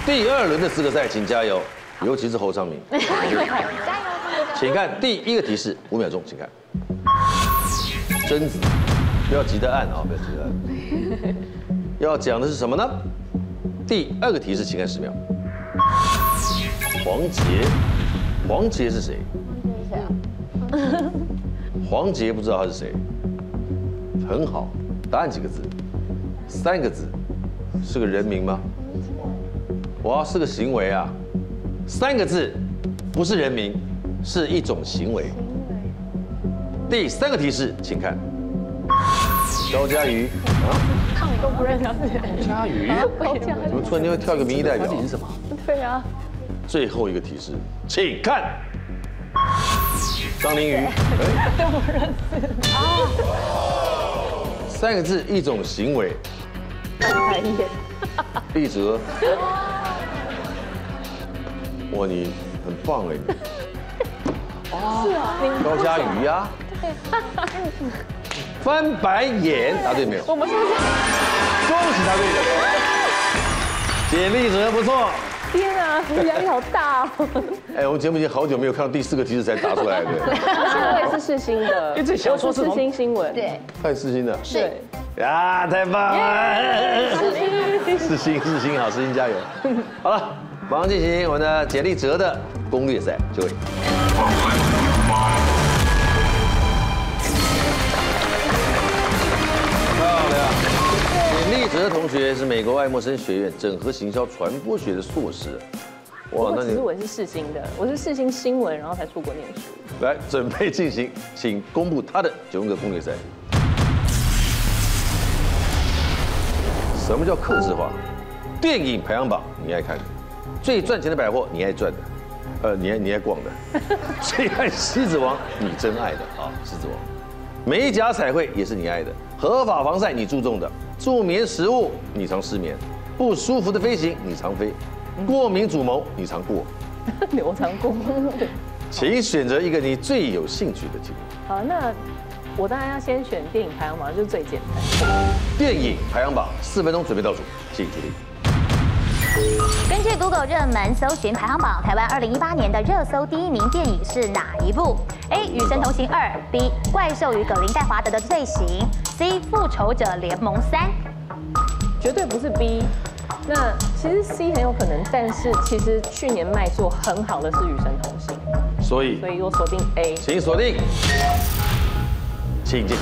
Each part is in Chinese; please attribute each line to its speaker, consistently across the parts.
Speaker 1: 第2轮的资格赛，请加油，尤其是侯昌明。
Speaker 2: 加油！
Speaker 1: 请看第1个提示，5秒钟，请看。贞子，不要急着按啊，不要急着按。要讲的是什么呢？第2个提示，请看10秒。黄杰，黄杰是谁？黄杰不知道他是谁。很好，答案几个字？3个字，是个人名吗？哇，是个行为啊。3个字，不是人名，是一种行为。第3个提示，请看。高嘉瑜啊，
Speaker 2: 都不认识。
Speaker 1: 嘉瑜，怎么突然间会跳一个民意代表？
Speaker 3: 是什么？
Speaker 2: 对啊。
Speaker 1: 最后一个提示，请看。张凌瑜，
Speaker 2: 都不认识啊。
Speaker 1: 3个字，一种行为。
Speaker 2: 白眼。
Speaker 1: 立哲，哇，你很棒哎！
Speaker 2: 是啊，
Speaker 1: 高嘉瑜呀。翻白眼，答对没有？
Speaker 2: 我们是不是？
Speaker 1: 恭喜答对。简立哲不错。
Speaker 2: 天啊，压力好大哦！
Speaker 1: 哎，我们节目已经好久没有看到第4个提示才答出来的。
Speaker 2: 我也是世新的，
Speaker 3: 因为这小说是
Speaker 2: 世新新闻，
Speaker 4: 对，
Speaker 1: 太世新了。
Speaker 2: 是
Speaker 1: 呀，太棒了！世新，好，世新加油！好了，马上进行我们的简立哲的攻略赛，就位。漂亮！简立哲同学是美国爱默生学院整合行销传播学的硕士。
Speaker 2: 哇，其实我是世新的，我是世新新闻，然后才出国念书。
Speaker 1: 来，准备进行，请公布他的9个攻略赛。什么叫客制化？电影排行榜你爱看的，最赚钱的百货你爱赚的，你爱逛的，最爱狮子王你真爱的啊，狮子王。美甲彩绘也是你爱的，合法防晒你注重的，助眠食物你常失眠，不舒服的飞行你常飞，过敏主谋你常过，
Speaker 2: 我常过。
Speaker 1: 请选择一个你最有兴趣的题目。
Speaker 2: 好，那我当然要先选电影排行榜，就是最简单。
Speaker 1: 电影排行榜4分钟准备倒数，请注意。
Speaker 4: 根据 Google 热门搜寻排行榜，台湾2018年的热搜第1名电影是哪一部 ？A. 与神同行2 B. 怪兽与葛林戴华德的罪行 C. 复仇者联盟3。
Speaker 2: 绝对不是 B。那其实 C 很有可能，但是其实去年卖座很好的是与神同行，
Speaker 1: 所以
Speaker 2: 我锁定 A。
Speaker 1: 请锁定，请揭晓。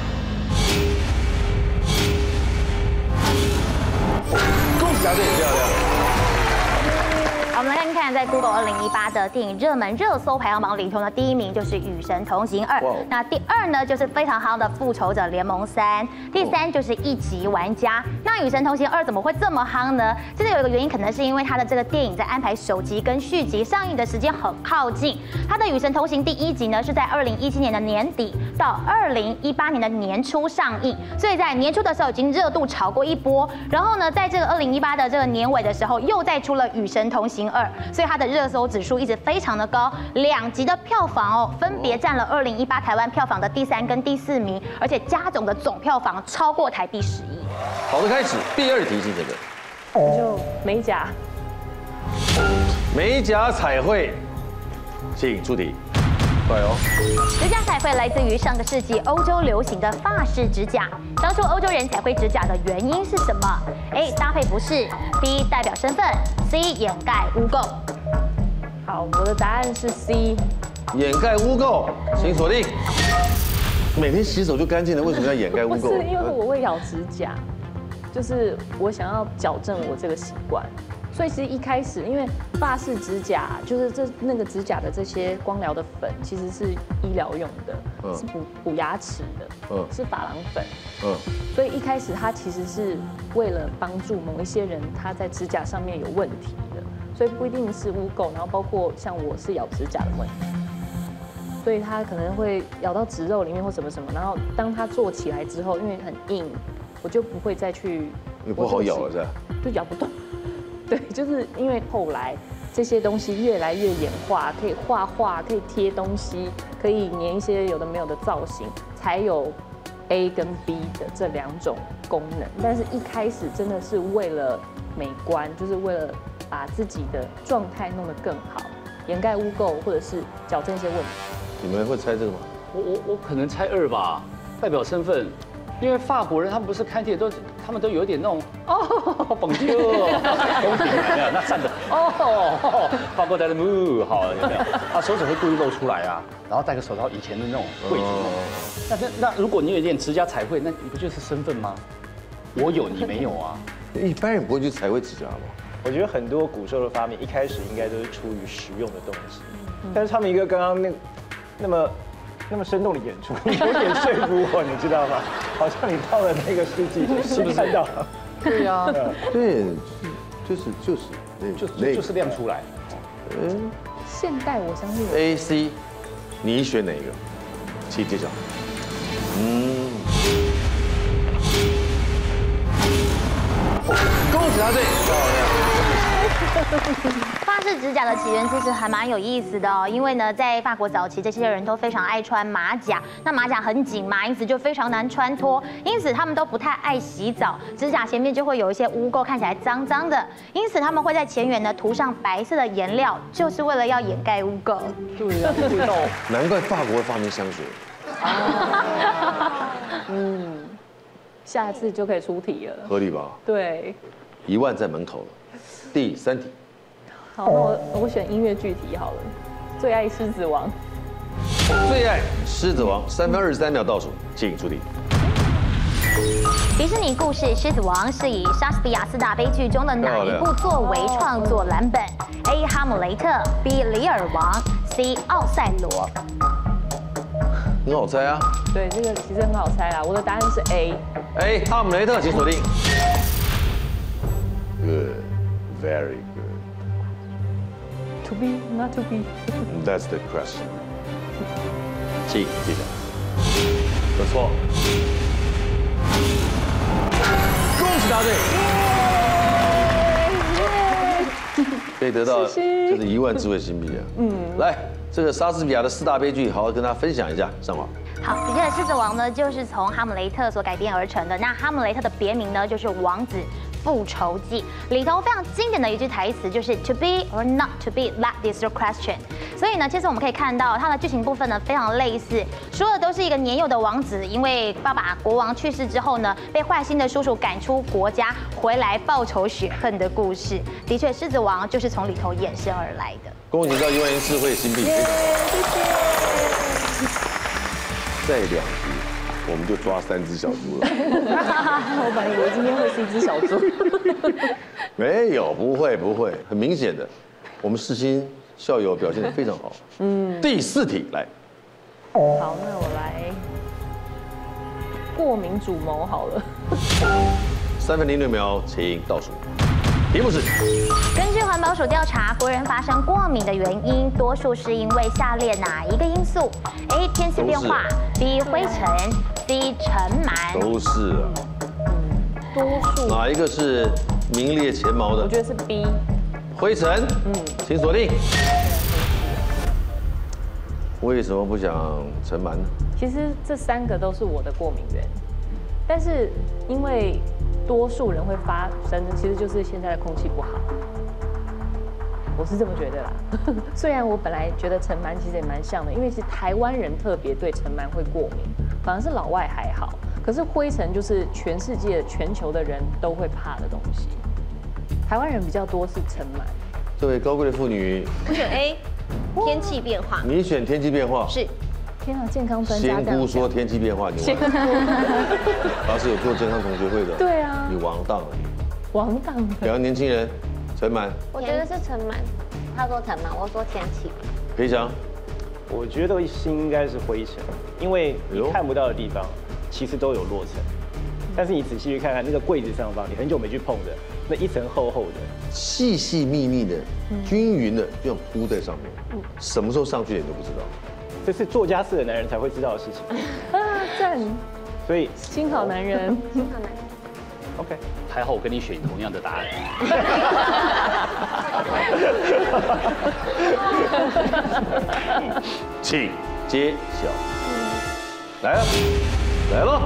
Speaker 1: 恭喜答对，漂亮。
Speaker 4: 好，我们来看看，在 Google 2018的电影热门热搜排行榜里头呢，第1名就是《与神同行2》，那第2呢就是非常夯的《复仇者联盟3》，第3就是《一级玩家》。那《与神同行2》怎么会这么夯呢？这个有一个原因，可能是因为它的这个电影在安排首集跟续集上映的时间很靠近。它的《与神同行》第1集呢是在2017年的年底到2018年的年初上映，所以在年初的时候已经热度炒过一波，然后呢，在这个2018的这个年尾的时候，又再出了《与神同行2》，所以它的热搜指数一直非常的高，2集的票房哦，分别占了2018台湾票房的第3跟第4名，而且加总的总票房超过台币10亿。
Speaker 1: 好的，开始第2题，请选择。
Speaker 2: 就美甲。
Speaker 1: 美甲彩绘，请出题。快哦！
Speaker 4: 指甲彩绘来自于上个世纪欧洲流行的法式指甲。当初欧洲人彩绘指甲的原因是什么 ？A. 搭配服饰 B. 代表身份 C. 掩盖污垢。
Speaker 2: 好，我的答案是 C。
Speaker 1: 掩盖污垢，请锁定。每天洗手就干净了，为什么要掩盖污垢？
Speaker 2: 不是，因为我会咬指甲，就是我想要矫正我这个习惯。所以其实一开始，因为法式指甲就是那个指甲的这些光疗的粉，其实是医疗用的，是补牙齿的，是珐琅粉。所以一开始它其实是为了帮助某一些人他在指甲上面有问题的，所以不一定是污垢，然后包括像我是咬指甲的问题，所以它可能会咬到指肉里面或什么什么，然后当它做起来之后，因为很硬，我就不会再去，
Speaker 1: 也不好咬了是吧？
Speaker 2: 就咬不动。对，就是因为后来这些东西越来越演化，可以画画，可以贴东西，可以粘一些有的没有的造型，才有 A 跟 B 的这2种功能。但是一开始真的是为了美观，就是为了把自己的状态弄得更好，掩盖污垢或者是矫正一些问题。
Speaker 1: 你们会猜这个吗？
Speaker 3: 我可能猜2吧，代表身份。因为法国人他们不是看电影他们都有一点那种蹦迪宫廷没有，那站着法国的 move 好有没有？他手指会故意露出来啊，然后戴个手套，以前的那种贵族那如果你有一点指甲彩绘，那你不就是身份吗？我有你没有啊？
Speaker 1: 一般人不会去彩绘指甲吧？
Speaker 5: 我觉得很多古兽的发明一开始应该都是出于实用的东西，但是他们一个刚刚那么生动的演出，有点说服我，你知道吗？好像你到了那个世纪，是不是看到？
Speaker 3: 对呀，
Speaker 1: 对，
Speaker 3: 就是亮出来。
Speaker 2: 现代我相信
Speaker 1: A、C， 你选哪个？请揭晓。恭喜答对，漂亮。
Speaker 4: 法式指甲的起源其实还蛮有意思的哦，因为呢，在法国早期，这些人都非常爱穿马甲，那马甲很紧嘛，因此就非常难穿脱，因此他们都不太爱洗澡，指甲前面就会有一些污垢，看起来脏脏的，因此他们会在前缘呢涂上白色的颜料，就是为了要掩盖污垢。
Speaker 3: 对呀，味道。
Speaker 1: 难怪法国会发明香水。
Speaker 2: 下次就可以出题了，
Speaker 1: 合理吧？
Speaker 2: 对。
Speaker 1: 1万在门口了。第3题。
Speaker 2: 好，那我选音乐剧题好了，最爱狮子王。
Speaker 1: 最爱狮子王，3分23秒倒数，请出题。
Speaker 4: 迪士尼故事《狮子王》是以莎士比亚4大悲剧中的哪一部作为创作蓝本 ？A. 哈姆雷特 ，B. 李尔王 ，C. 奥赛罗。
Speaker 1: 很好猜啊。
Speaker 2: 对，这个其实很好猜啦。我的答案是 A。
Speaker 1: 哈姆雷特，请锁定。Good, very good.
Speaker 2: To be, not to be.
Speaker 1: That's the question. 请揭晓。不错。恭喜答对。可以得到就是1万智慧新币啊。来，这个莎士比亚的4大悲剧，好好跟大家分享一下。上网。
Speaker 4: 好，的确，《狮子王》呢就是从哈姆雷特所改编而成的。那哈姆雷特的别名呢就是王子复仇记，里头非常经典的一句台词就是 To be or not to be, that is your question。所以呢，其实我们可以看到它的剧情部分呢非常类似，说的都是一个年幼的王子，因为爸爸国王去世之后呢，被坏心的叔叔赶出国家，回来报仇雪恨的故事。的确，《狮子王》就是从里头衍生而来的。
Speaker 1: 恭喜到1万元智慧新币。
Speaker 2: 谢谢。
Speaker 1: 再2题，我们就抓3只小猪了。
Speaker 2: 我本来以为今天会是一只小猪。
Speaker 1: 没有，不会，很明显的，我们世新校友表现得非常好。第4题来。
Speaker 2: 好，那我来过敏主谋好了。
Speaker 1: 3分06秒，请倒数。题目是：
Speaker 4: 根据环保署调查，国人发生过敏的原因，多数是因为下列哪一个因素 ？A. 天气变化 ，B. 灰尘 ，C. 尘螨。
Speaker 1: 都是啊。
Speaker 2: 多数
Speaker 1: 哪一个是名列前茅的？
Speaker 2: 我觉得是 B。
Speaker 1: 灰尘。请锁定。为什么不讲尘螨呢？
Speaker 2: 其实这3个都是我的过敏源，但是因为多数人会发生，其实就是现在的空气不好，我是这么觉得啦。虽然我本来觉得尘螨其实也蛮像的，因为其实台湾人特别对尘螨会过敏，反而是老外还好。可是灰尘就是全世界、全球的人都会怕的东西，台湾人比较多是尘螨。
Speaker 1: 这位高贵的妇女，
Speaker 6: 我选 A， 天气变化。
Speaker 1: 你选天气变化。
Speaker 6: 是。
Speaker 2: 天啊，健康专家这样
Speaker 1: 仙姑说天气变化，你完了。他是有做健康同学会的。
Speaker 2: 对啊，
Speaker 1: 你王荡了。
Speaker 2: 王荡的。
Speaker 1: 2个年轻人，陈满。
Speaker 6: 我觉得是尘螨，他说尘螨，我说天气。
Speaker 1: 裴翔。
Speaker 5: 我觉得应该是灰尘，因为你看不到的地方，其实都有落尘。但是你仔细去看看那个柜子上方，你很久没去碰的那一层厚厚的、
Speaker 1: 细细密密的、均匀的，就像铺在上面。什么时候上去你都不知道。
Speaker 5: 这是作家式的男人才会知道的事情。
Speaker 2: 赞。
Speaker 5: 所以
Speaker 2: 新好男人。
Speaker 6: 新好男人。
Speaker 5: OK。
Speaker 3: 还好我跟你选同样的答案。
Speaker 1: 请揭晓。来了，来了。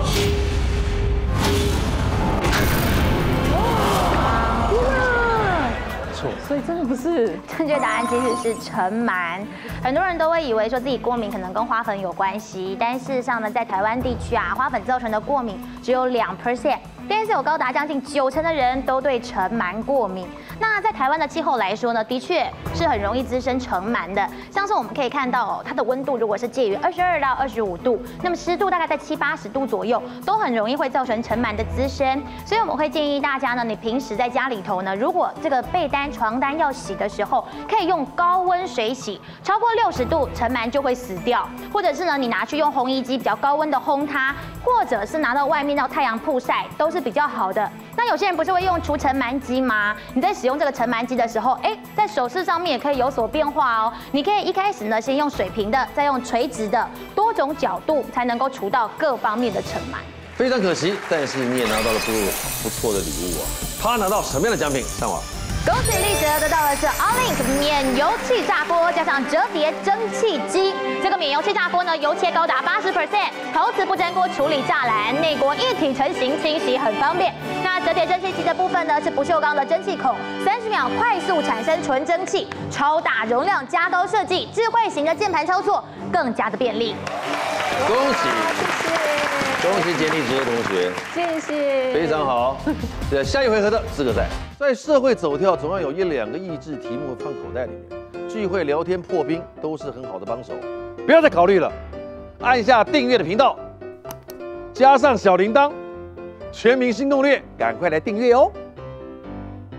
Speaker 2: 哇！
Speaker 5: 错。
Speaker 2: 所以真的不是。
Speaker 4: 正确答案其实是尘螨。很多人都会以为说自己过敏可能跟花粉有关系，但事实上呢，在台湾地区啊，花粉造成的过敏只有2%。但是有高达将近90%的人都对尘螨过敏。那在台湾的气候来说呢，的确是很容易滋生尘螨的。像是我们可以看到哦，它的温度如果是介于22到25度，那么湿度大概在70-80度左右，都很容易会造成尘螨的滋生。所以我们会建议大家呢，你平时在家里头呢，如果这个被单、床单要洗的时候，可以用高温水洗，超过60度，尘螨就会死掉。或者是呢，你拿去用烘衣机比较高温的烘它，或者是拿到外面到太阳曝晒，都是比较好的。那有些人不是会用除尘螨机吗？你在使用这个尘螨机的时候，在手势上面也可以有所变化哦。你可以一开始呢，先用水平的，再用垂直的，多种角度才能够除到各方面的尘螨。
Speaker 1: 非常可惜，但是你也拿到了不错的礼物啊！他拿到什么样的奖品？上网。
Speaker 4: 恭喜立哲得到的是 Allink 免油气炸锅加上折叠蒸汽机。这个免油气炸锅呢，油切高达80%，陶瓷不粘锅处理栅栏，内锅一体成型，清洗很方便。那折叠蒸汽机的部分呢，是不锈钢的蒸汽孔，30秒快速产生纯蒸汽，超大容量加高设计，智慧型的键盘操作更加的便利。
Speaker 1: 恭喜！恭喜简立哲同学，
Speaker 2: 谢谢，
Speaker 1: 非常好。下一回合的资格赛，在社会走跳，总要有1-2个益智题目放口袋里面。聚会、聊天、破冰都是很好的帮手，不要再考虑了，按下订阅的频道，加上小铃铛，全民新攻略，赶快来订阅哦。